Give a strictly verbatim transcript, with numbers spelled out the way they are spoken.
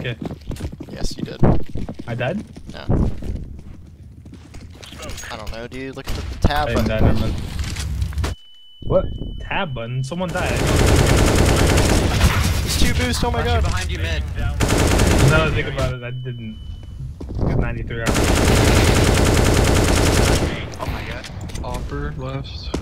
Okay. Yes, you did. I died? No. I don't know, dude. Look at the tab I didn't button. die, never mind. What? Tab button? Someone died. There's two boosts, oh my god. Behind you, mid. No, think about it. I didn't. It's ninety-three hours. Oh my god. Offer left.